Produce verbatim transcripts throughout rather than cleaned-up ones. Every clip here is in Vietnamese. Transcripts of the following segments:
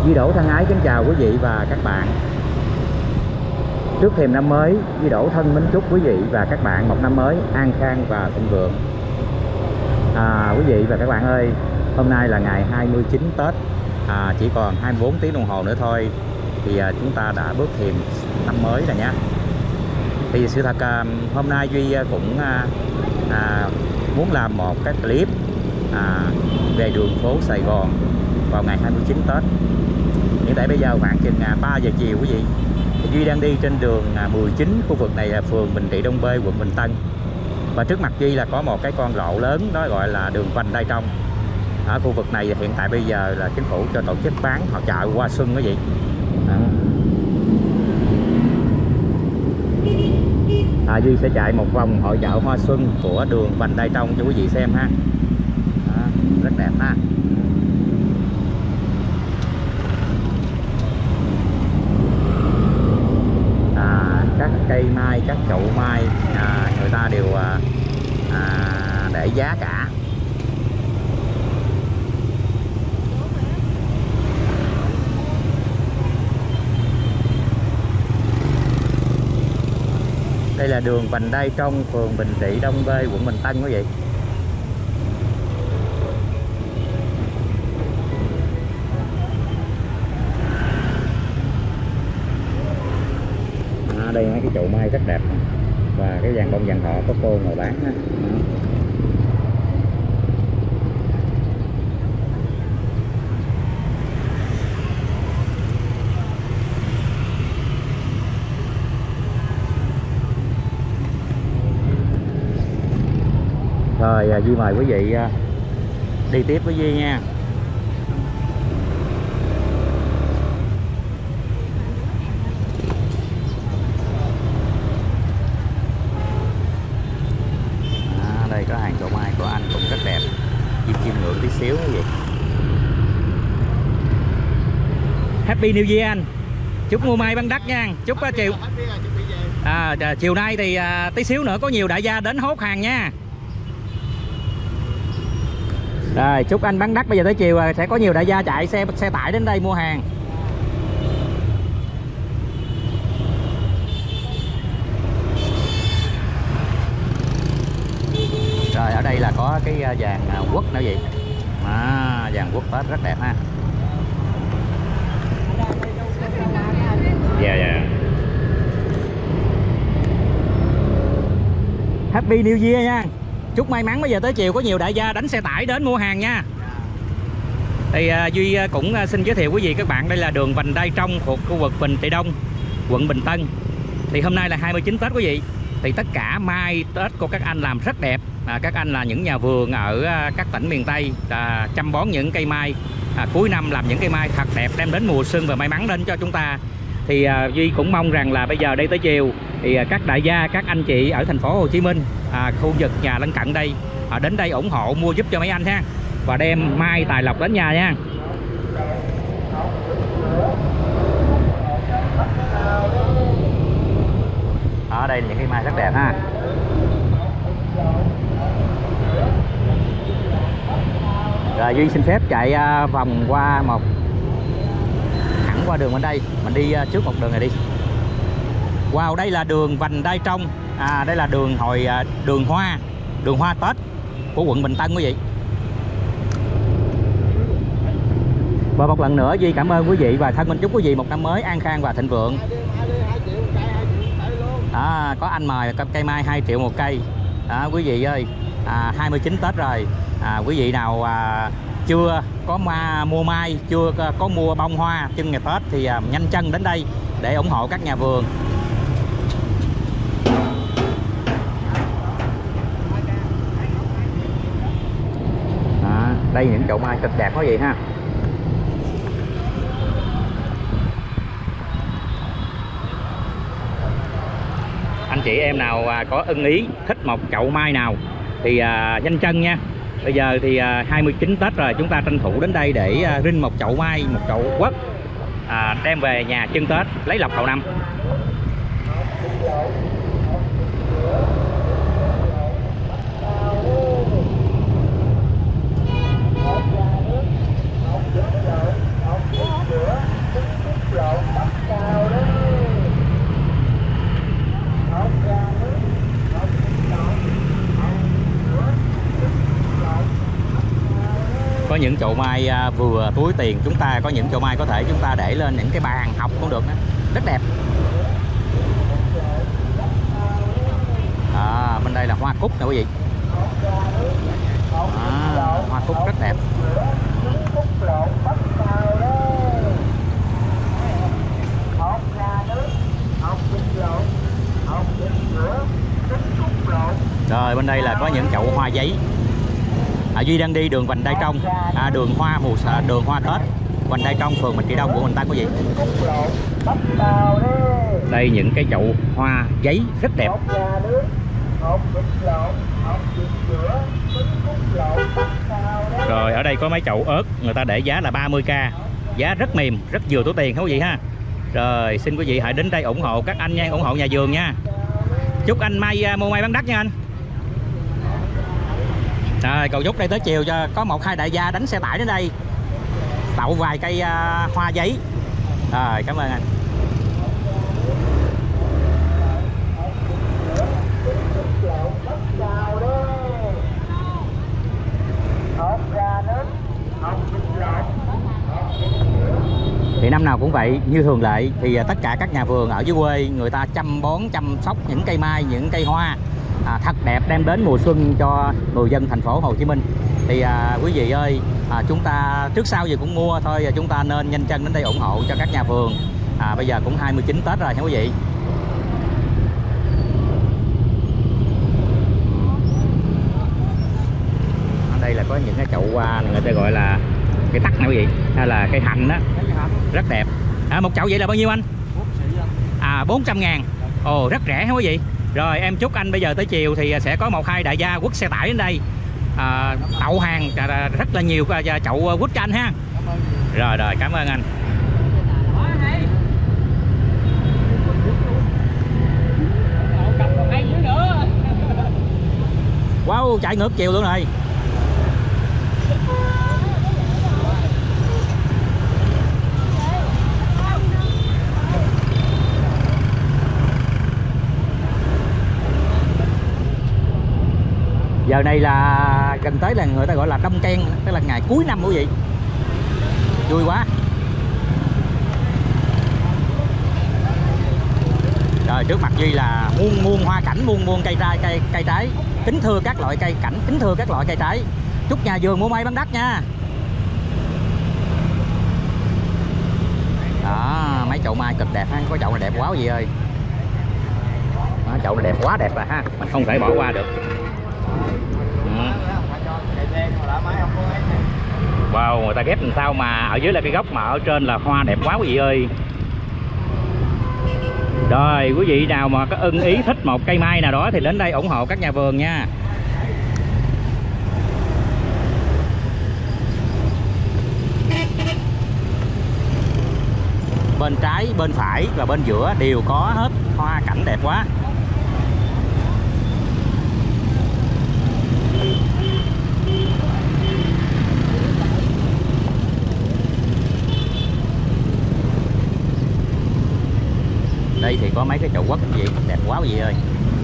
Duy Đỗ thân ái kính chào quý vị và các bạn. Trước thềm năm mới, Duy Đỗ thân mến chúc quý vị và các bạn một năm mới an khang và thịnh vượng. À, quý vị và các bạn ơi, hôm nay là ngày hai mươi chín Tết, à, chỉ còn hai mươi bốn tiếng đồng hồ nữa thôi thì à, chúng ta đã bước thềm năm mới rồi nhé. Thì sự thật à, hôm nay Duy cũng à, à, muốn làm một cái clip à, về đường phố Sài Gòn vào ngày hai mươi chín Tết. Hiện tại bây giờ khoảng chừng ba giờ chiều quý vị. Duy đang đi trên đường mười chín, khu vực này là phường Bình Trị Đông B, quận Bình Tân. Và trước mặt Duy là có một cái con lộ lớn, đó gọi là đường vành đai trong. Ở khu vực này hiện tại bây giờ là chính phủ cho tổ chức bán hội chợ Hoa Xuân quý vị. Đó. À, Duy sẽ chạy một vòng hội chợ Hoa Xuân của đường vành đai trong cho quý vị xem ha. Đó, rất đẹp ha. Các cây mai, các chậu mai à, người ta đều à, à, để giá cả. Đây là đường vành đai trong, phường Bình Trị Đông B, quận Bình Tân quý vị. Đây mấy cái chậu mai rất đẹp và cái vàng bông vàng họ có cô ngồi bán ha. Rồi Duy mời quý vị đi tiếp với Duy nha. Có hàng chậu mai của anh cũng rất đẹp, chim chim ngưỡng tí xíu như vậy. Happy New Year anh, chúc mua mai bán đắt nha. Chúc uh, chiều à, chiều nay thì uh, tí xíu nữa có nhiều đại gia đến hốt hàng nha. Rồi chúc anh bán đắt, bây giờ tới chiều sẽ có nhiều đại gia chạy xe xe tải đến đây mua hàng. Rồi ở đây là có cái vàng quất nữa vậy. À, vàng quất Tết rất đẹp ha. Dạ yeah, dạ yeah. Happy New Year nha. Chúc may mắn, bây giờ tới chiều có nhiều đại gia đánh xe tải đến mua hàng nha. Thì uh, Duy cũng uh, xin giới thiệu quý vị các bạn, đây là đường vành đai trong thuộc khu vực Bình Trị Đông, quận Bình Tân. Thì hôm nay là hai mươi chín Tết quý vị. Thì tất cả mai Tết của các anh làm rất đẹp. À, các anh là những nhà vườn ở à, các tỉnh miền Tây à, chăm bón những cây mai à, cuối năm làm những cây mai thật đẹp, đem đến mùa xuân và may mắn đến cho chúng ta. Thì à, Duy cũng mong rằng là bây giờ đây tới chiều thì à, các đại gia, các anh chị ở thành phố Hồ Chí Minh, à, khu vực nhà lân cận đây à, đến đây ủng hộ mua giúp cho mấy anh ha, và đem mai tài lộc đến nhà nha. Ở đây là những cây mai rất đẹp ha. Rồi Duy xin phép chạy vòng qua một thẳng qua đường bên đây, mình đi trước một đường này đi. Wow, đây là đường vành đai trong, à, đây là đường hồi đường hoa, đường hoa Tết của quận Bình Tân quý vị. Và một lần nữa Duy cảm ơn quý vị và thân mình chúc quý vị một năm mới an khang và thịnh vượng. À, có anh mời cây mai hai triệu một cây. Đó, quý vị ơi, à, hai mươi chín Tết rồi. À, quý vị nào à, chưa có ma, mua mai, chưa có, có mua bông hoa chân ngày Tết thì à, nhanh chân đến đây để ủng hộ các nhà vườn. À, đây những chậu mai cực đẹp quá vậy ha. Anh chị em nào à, có ưng ý thích một chậu mai nào thì à, nhanh chân nha. Bây giờ thì à, hai mươi chín Tết rồi, chúng ta tranh thủ đến đây để à, rinh một chậu mai, một chậu quất à, đem về nhà trưng Tết lấy lộc đầu năm. những chậu mai vừa túi tiền chúng ta, có những chậu mai có thể chúng ta để lên những cái bàn học cũng được đó. Rất đẹp. À, bên đây là hoa cúc nè quý vị. À, hoa cúc rất đẹp. Rồi bên đây là có những chậu hoa giấy. À, Duy đang đi đường Vành Đai Trong, à, đường hoa mùa đường hoa Tết, Vành Đai Trong, phường Bạch Kỳ Đông, quận Bình Tân quý vị. Đây những cái chậu hoa giấy rất đẹp. Rồi ở đây có mấy chậu ớt, người ta để giá là ba mươi k, giá rất mềm, rất vừa túi tiền quý vị ha. Rồi xin quý vị hãy đến đây ủng hộ các anh nha, ủng hộ nhà vườn nha. Chúc anh may mua may bán đắt nha anh. Rồi cầu chúc đây tới chiều cho có một hai đại gia đánh xe tải đến đây đậu vài cây uh, hoa giấy. Rồi cảm ơn anh. Thì năm nào cũng vậy, như thường lệ thì tất cả các nhà vườn ở dưới quê người ta chăm bón chăm sóc những cây mai, những cây hoa à, thật đẹp, đem đến mùa xuân cho người dân thành phố Hồ Chí Minh. Thì à, quý vị ơi, à, chúng ta trước sau gì cũng mua thôi, chúng ta nên nhanh chân đến đây ủng hộ cho các nhà vườn. À, bây giờ cũng hai mươi chín Tết rồi nha quý vị. Ở đây là có những cái chậu hoa người ta gọi là cây tắc nè quý vị, hay là cây hạnh đó, rất đẹp. À, một chậu vậy là bao nhiêu anh? À, bốn trăm ngàn. Ồ, rất rẻ hả quý vị. Rồi em chúc anh bây giờ tới chiều thì sẽ có một hai đại gia quất xe tải đến đây à, đậu hàng rất là nhiều chậu quất cho anh ha. Rồi rồi cảm ơn anh. Wow, chạy ngược chiều luôn rồi. Giờ này là gần tới là người ta gọi là đông ken, tức là ngày cuối năm quý vị. Vui quá. Rồi trước mặt Duy là muôn muôn hoa cảnh, muôn muôn cây trái, cây cây trái. Kính thưa các loại cây cảnh, kính thưa các loại cây trái. Chúc nhà vườn mua may bán đắt nha. Đó, mấy chậu mai cực đẹp ha, có chậu này đẹp quá quý vị ơi. Đó, chậu này đẹp quá đẹp rồi ha, mình không thể bỏ qua được. Wow, người ta ghép làm sao mà ở dưới là cái gốc mà ở trên là hoa đẹp quá quý vị ơi. Rồi quý vị nào mà có ưng ý thích một cây mai nào đó thì đến đây ủng hộ các nhà vườn nha. Bên trái, bên phải và bên giữa đều có hết hoa cảnh đẹp quá. Đây thì có mấy cái chậu quất gì đẹp quá quý vị ơi.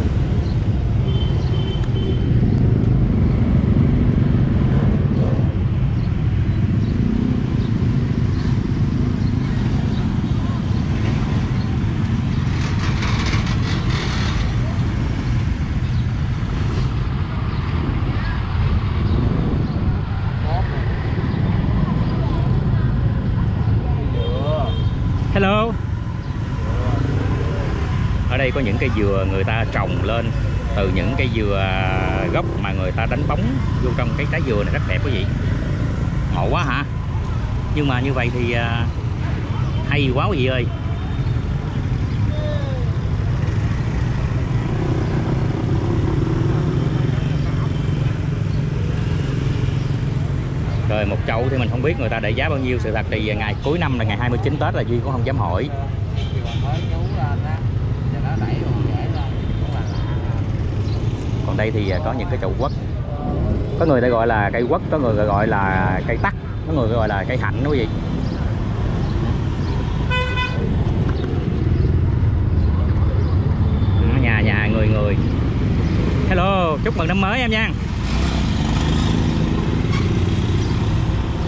Hello. Ở đây có những cây dừa người ta trồng lên từ những cây dừa gốc mà người ta đánh bóng vô trong cái trái dừa này, rất đẹp quý vị. Ngộ quá hả? Nhưng mà như vậy thì hay quá quý vị ơi. Rồi một chậu thì mình không biết người ta để giá bao nhiêu. Sự thật thì ngày cuối năm là ngày hai mươi chín Tết là Duy cũng không dám hỏi. Còn đây thì có những cái chậu quất. Có người ta gọi là cây quất, có người gọi là cây tắc, có người gọi là cây hạnh đó quý vị. Nhà nhà người người. Hello, chúc mừng năm mới em nha.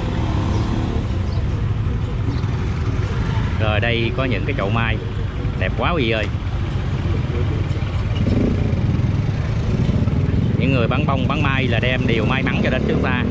Rồi đây có những cái chậu mai đẹp quá quý vị ơi. Những người bán bông bán mai là đem điều may mắn cho đến chúng ta.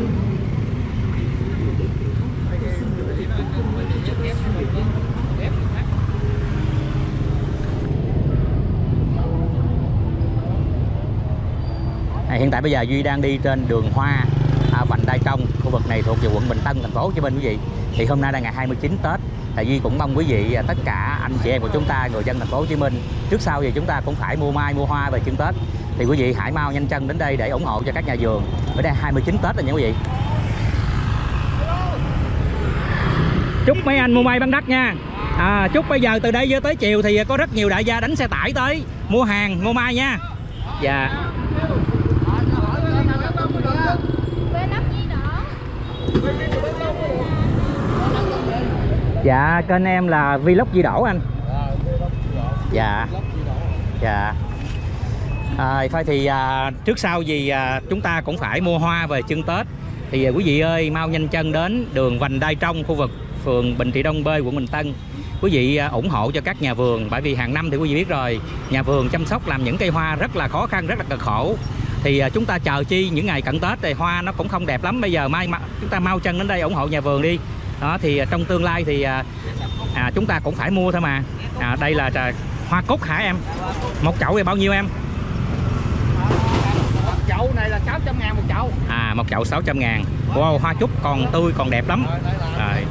À, hiện tại bây giờ Duy đang đi trên đường Hoa, à, vành Đai Trong. Khu vực này thuộc về quận Bình Tân, thành phố Hồ Chí Minh quý vị. Thì hôm nay là ngày hai mươi chín Tết. Tại Duy cũng mong quý vị, tất cả anh chị em của chúng ta, người dân thành phố Hồ Chí Minh, trước sau thì chúng ta cũng phải mua mai mua hoa về chân Tết. Thì quý vị hãy mau nhanh chân đến đây để ủng hộ cho các nhà vườn. Bữa nay hai mươi chín Tết rồi nha quý vị. Chúc mấy anh mua mai bán đắt nha. À, chúc bây giờ từ đây tới chiều thì có rất nhiều đại gia đánh xe tải tới mua hàng, mua mai nha. Dạ. Dạ, kênh em là Vlog Di Đỗ anh. Dạ. Dạ. À, thôi thì à, trước sau gì à, chúng ta cũng phải mua hoa về chân Tết. Thì à, quý vị ơi, mau nhanh chân đến đường vành Đai Trong, khu vực phường Bình Trị Đông B, quận Bình Tân. Quý vị à, ủng hộ cho các nhà vườn, bởi vì hàng năm thì quý vị biết rồi, nhà vườn chăm sóc làm những cây hoa rất là khó khăn, rất là cực khổ. Thì à, chúng ta chờ chi những ngày cận Tết thì hoa nó cũng không đẹp lắm. Bây giờ mai chúng ta mau chân đến đây ủng hộ nhà vườn đi. Đó thì à, trong tương lai thì à, à, chúng ta cũng phải mua thôi mà. À, đây là à, hoa cúc hả em? Một chậu thì bao nhiêu em? Chậu này là sáu trăm ngàn một chậu. À, một chậu sáu trăm ngàn. Wow, hoa cúc còn tươi, còn đẹp lắm. Rồi.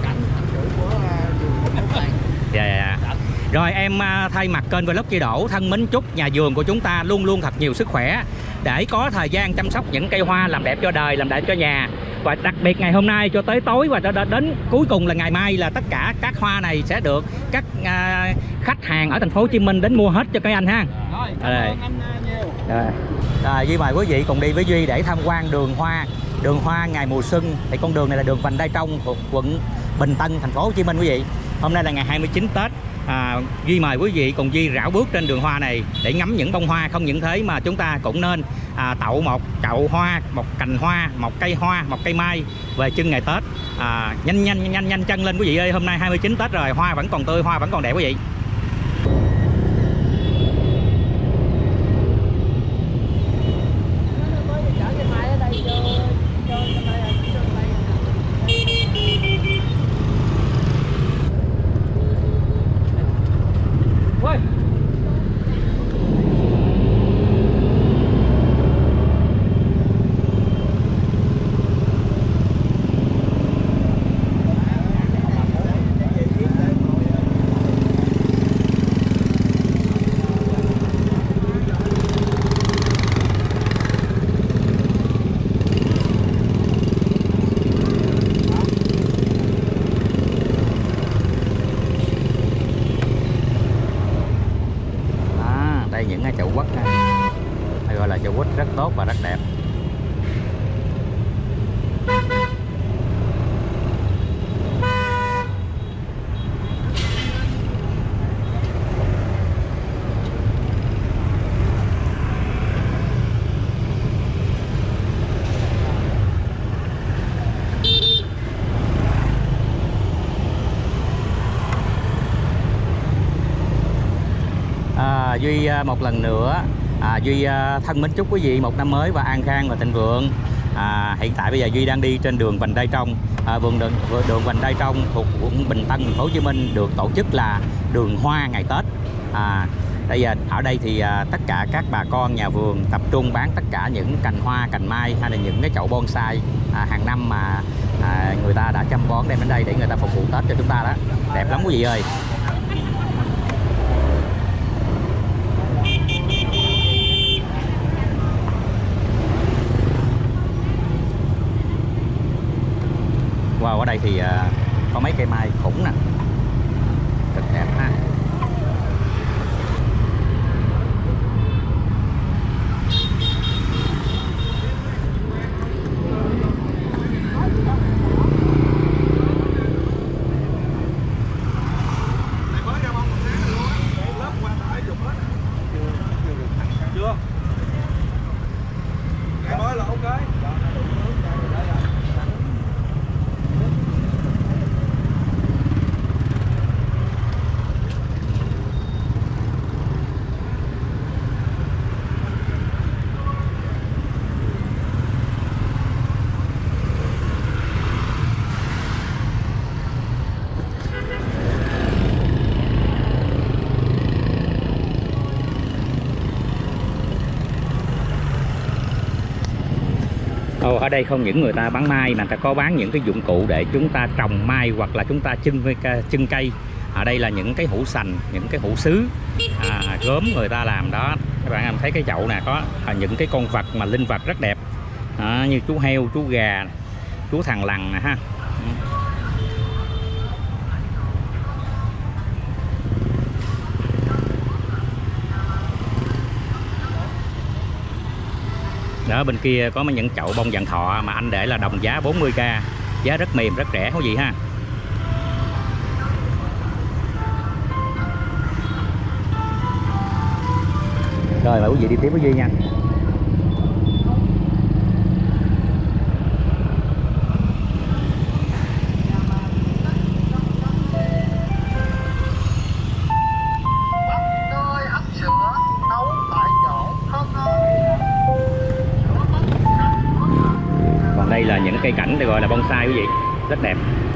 Dạ, dạ. Rồi em thay mặt kênh Vlog Di Đỗ thân mến chúc nhà vườn của chúng ta luôn luôn thật nhiều sức khỏe để có thời gian chăm sóc những cây hoa làm đẹp cho đời, làm đẹp cho nhà. Và đặc biệt ngày hôm nay cho tới tối và cho đến cuối cùng là ngày mai là tất cả các hoa này sẽ được các uh, khách hàng ở thành phố Hồ Chí Minh đến mua hết cho các anh ha. Rồi, cảm ơn anh nhiều. Rồi. À, Duy mời quý vị cùng đi với Duy để tham quan đường hoa. Đường hoa ngày mùa xuân. Thì con đường này là đường vành Đai Trong thuộc quận Bình Tân, thành phố Hồ Chí Minh quý vị. Hôm nay là ngày hai mươi chín Tết. À, Duy mời quý vị cùng Duy rảo bước trên đường hoa này để ngắm những bông hoa. Không những thế mà chúng ta cũng nên à, tậu một chậu hoa, một cành hoa, một cây hoa, một cây mai về chân ngày Tết. À, nhanh nhanh nhanh nhanh chân lên quý vị ơi. Hôm nay hai mươi chín Tết rồi, hoa vẫn còn tươi, hoa vẫn còn đẹp quý vị. Những cái chậu quất hay gọi là chậu quất rất tốt và rất đẹp. À, Duy một lần nữa à, Duy thân mến chúc quý vị một năm mới và an khang và thịnh vượng. À, hiện tại bây giờ Duy đang đi trên đường vành Đai Trong, à, vườn đường, đường vành Đai Trong thuộc quận Bình Tân, thành phố Hồ Chí Minh, được tổ chức là đường hoa ngày Tết. À, bây giờ ở đây thì à, tất cả các bà con nhà vườn tập trung bán tất cả những cành hoa, cành mai hay là những cái chậu bonsai à, hàng năm mà à, người ta đã chăm bón đem đến đây để người ta phục vụ Tết cho chúng ta đó. Đẹp lắm quý vị ơi. Wow, ở đây thì uh, có mấy cây mai khủng nè, rất đẹp ha. Chưa? Ngày mới là ok. Ồ, ở đây không những người ta bán mai mà người ta có bán những cái dụng cụ để chúng ta trồng mai hoặc là chúng ta chưng chưng cây. Ở đây là những cái hũ sành, những cái hũ sứ à, gốm người ta làm đó. Các bạn em thấy cái chậu nè, có à, những cái con vật mà linh vật rất đẹp à, như chú heo, chú gà, chú thằn lằn nè ha. Đó, bên kia có mấy những chậu bông vạn thọ mà anh để là đồng giá bốn mươi k, giá rất mềm rất rẻ quý vị ha. Rồi mời quý vị đi tiếp với Duy nha. Còn đây là những cây cảnh được gọi là bonsai quý vị, rất đẹp.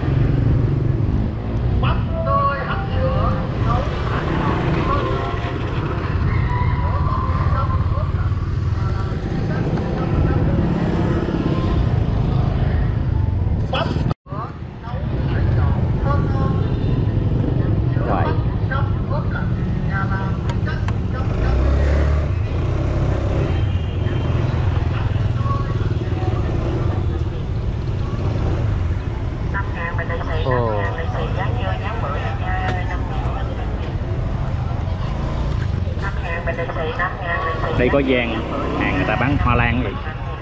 Đây có gian hàng người ta bán hoa lan vậy.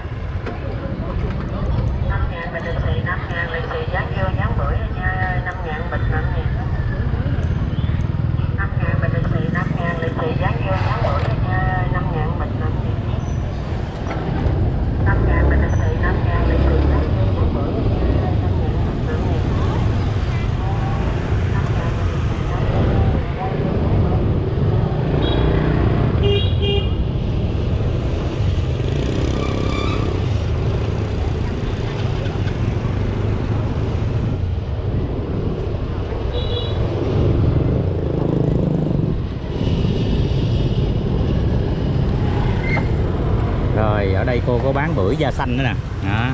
Rồi ở đây cô có bán bưởi da xanh nữa nè. Đó.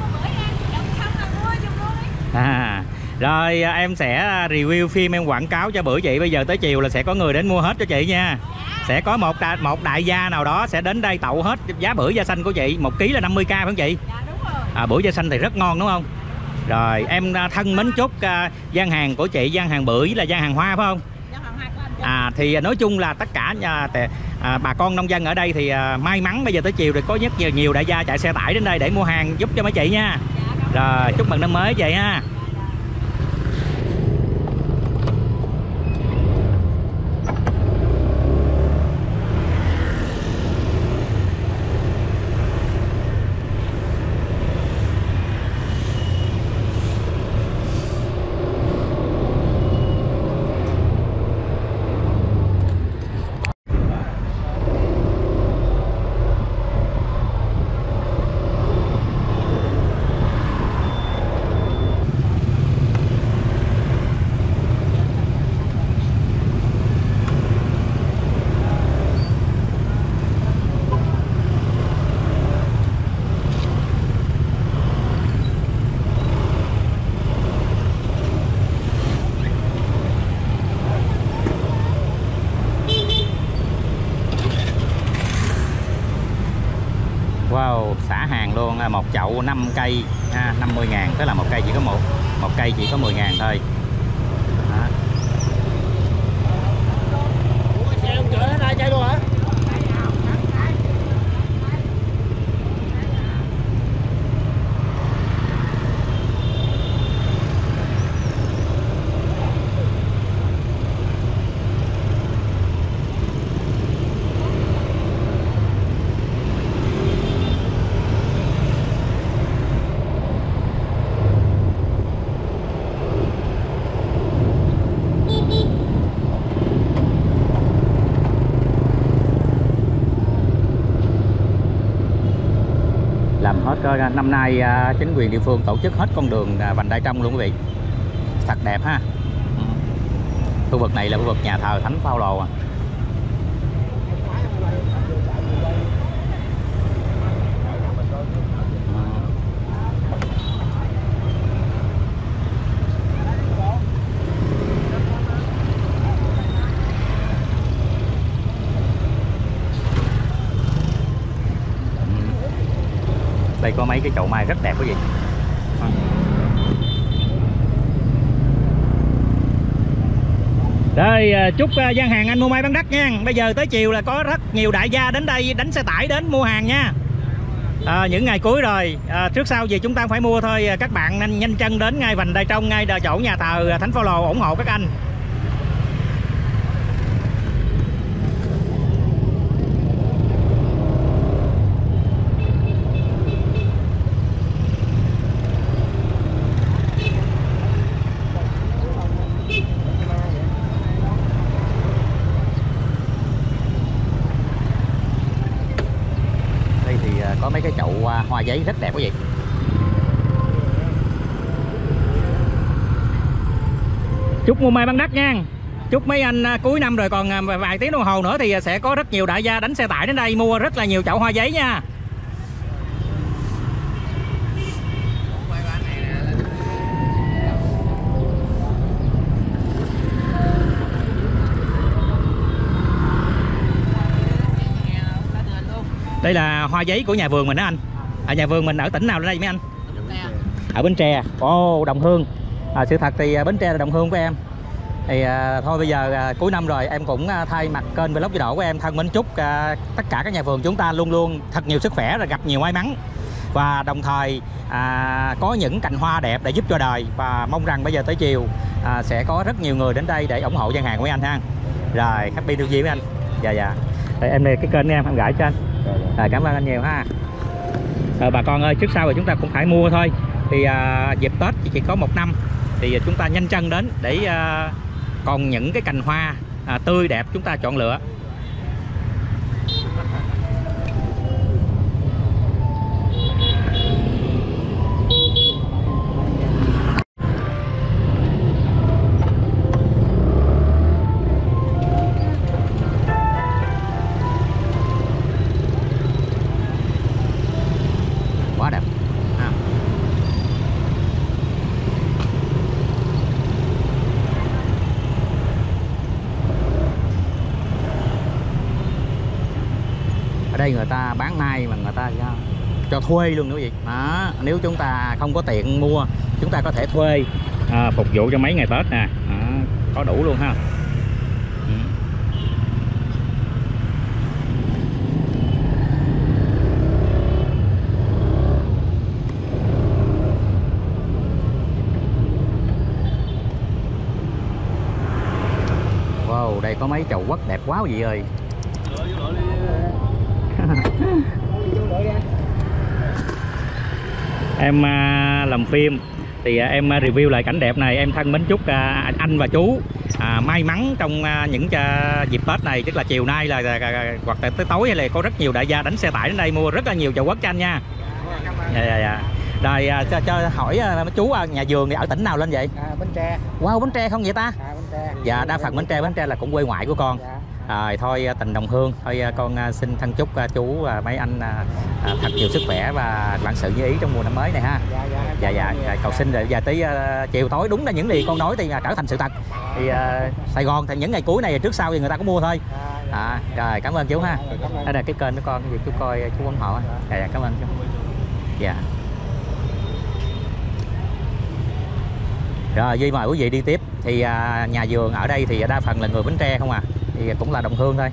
À, rồi em sẽ review phim, em quảng cáo cho bữa chị. Bây giờ tới chiều là sẽ có người đến mua hết cho chị nha. Sẽ có một đại, một đại gia nào đó sẽ đến đây tậu hết giá bưởi da xanh của chị. Một ký là năm mươi k phải không chị? Dạ đúng rồi. À, bưởi da xanh thì rất ngon đúng không? Rồi em thân mến chúc uh, gian hàng của chị, gian hàng bưởi là gian hàng hoa phải không? À thì nói chung là tất cả nhà, à, bà con nông dân ở đây thì à, may mắn bây giờ tới chiều thì có rất nhiều, nhiều đại gia chạy xe tải đến đây để mua hàng giúp cho mấy chị nha. Rồi chúc mừng năm mới vậy ha. Wow, xả hàng luôn, một chậu năm cây ha, năm mươi ngàn, tức là một cây chỉ có một một cây chỉ có mười ngàn thôi. Đó. Ủa, xe ông chở hết hai cây luôn hả? Làm hết năm nay chính quyền địa phương tổ chức hết con đường vành đai trong luôn quý vị, thật đẹp ha. Khu vực này là khu vực nhà thờ Thánh Phaolô à. Đây có mấy cái chậu mai rất đẹp quý vị. Rồi chúc gian hàng anh mua mai bán đắt nha. Bây giờ tới chiều là có rất nhiều đại gia đến đây đánh xe tải đến mua hàng nha. À, những ngày cuối rồi, à, trước sau gì chúng ta phải mua thôi. Các bạn nên nhanh chân đến ngay vành đai trong, ngay chỗ nhà thờ Thánh Phaolô ủng hộ các anh. Có mấy cái chậu hoa giấy rất đẹp quý vị. Chúc mua may bán đắt nha. Chúc mấy anh cuối năm rồi còn vài tiếng đồng hồ nữa thì sẽ có rất nhiều đại gia đánh xe tải đến đây mua rất là nhiều chậu hoa giấy nha. Đây là hoa giấy của nhà vườn mình đó anh. À, nhà vườn mình ở tỉnh nào lên đây mấy anh? Ở Bến Tre. Ồ, oh, đồng hương. À, sự thật thì Bến Tre là đồng hương của em. Thì à, thôi bây giờ à, cuối năm rồi em cũng à, thay mặt kênh Vlog Duy Độ của em thân mến chúc à, tất cả các nhà vườn chúng ta luôn luôn thật nhiều sức khỏe, rồi gặp nhiều may mắn, và đồng thời à, có những cành hoa đẹp để giúp cho đời. Và mong rằng bây giờ tới chiều à, sẽ có rất nhiều người đến đây để ủng hộ gian hàng của mấy anh ha. Rồi happy new year với anh. Dạ dạ. Rồi, em này cái kênh em em gửi cho anh. À, cảm ơn anh nhiều ha. À, bà con ơi, trước sau rồi chúng ta cũng phải mua thôi. Thì à, dịp Tết chỉ, chỉ có một năm thì chúng ta nhanh chân đến để à, còn những cái cành hoa à, tươi đẹp chúng ta chọn lựa. Quá đẹp à. Ở đây người ta bán mai mà người ta cho, cho thuê luôn nữa vậy đó. Nếu chúng ta không có tiện mua, chúng ta có thể thuê à, phục vụ cho mấy ngày Tết nè. À, có đủ luôn ha. Wow, đây có mấy chậu quất đẹp quá quý vị ơi. Em à, làm phim thì à, em review lại cảnh đẹp này. Em thân mến chúc à, anh và chú à, may mắn trong à, những à, dịp Tết này, tức là chiều nay là à, hoặc là tới tối hay là có rất nhiều đại gia đánh xe tải đến đây mua rất là nhiều chậu quất cho anh nha. Dạ dạ dạ. Rồi à, cho, cho hỏi à, chú à, nhà vườn thì ở tỉnh nào lên vậy? À, Bến Tre. Wow, Bến Tre không vậy ta? À, Bến Tre. Dạ, đa phần Bến Tre, Bến Tre là cũng quê ngoại của con. Dạ. À, thôi tình đồng hương, thôi con xin thân chúc chú và mấy anh à, thật nhiều sức khỏe và vạn sự như ý trong mùa năm mới này ha. Dạ dạ. Dạ dạ, cầu xin rồi giờ tới uh, chiều tối đúng là những gì con nói thì uh, trở thành sự thật. Thì uh, Sài Gòn thì những ngày cuối này trước sau thì người ta cũng mua thôi. À, rồi cảm ơn chú ha. Đây là cái kênh của con, việc chú coi chú ủng hộ. Dạ, dạ cảm ơn chú. Dạ. Rồi Duy mời quý vị đi tiếp. Thì à, nhà vườn ở đây thì đa phần là người Bến Tre không à, thì cũng là đồng hương thôi.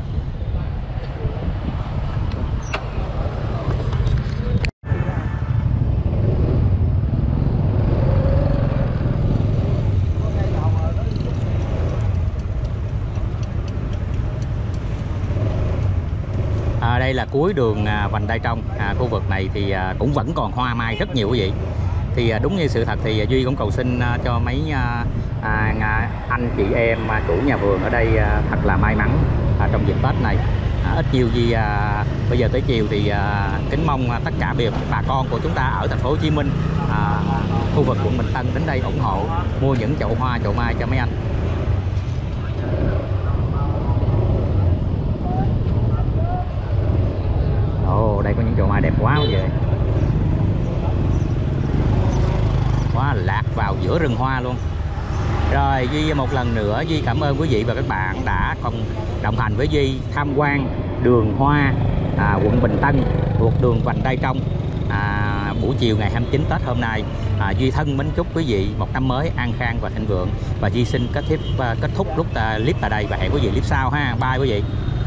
À, đây là cuối đường à, vành đai trong. À, khu vực này thì à, cũng vẫn còn hoa mai rất nhiều quý vị. Thì à, đúng như sự thật thì Duy cũng cầu xin à, cho mấy à, à, anh chị em à, chủ nhà vườn ở đây à, thật là may mắn à, trong dịp Tết này. À, ít nhiều gì à, bây giờ tới chiều thì à, kính mong à, tất cả việc bà con của chúng ta ở thành phố Hồ Chí Minh, à, khu vực quận Bình Tân đến đây ủng hộ mua những chậu hoa chậu mai cho mấy anh. Ồ, oh, đây có những chậu mai đẹp quá vậy. Quá lạc vào giữa rừng hoa luôn. Rồi Duy một lần nữa Duy cảm ơn quý vị và các bạn đã cùng đồng hành với Duy tham quan đường hoa à, quận Bình Tân thuộc đường vành đai trong. À, à, buổi chiều ngày hai mươi chín Tết hôm nay. à, Duy thân mến chúc quý vị một năm mới an khang và thịnh vượng, và Duy xin kết thúc kết thúc lúc clip tại đây và hẹn quý vị clip sau ha. Bye quý vị.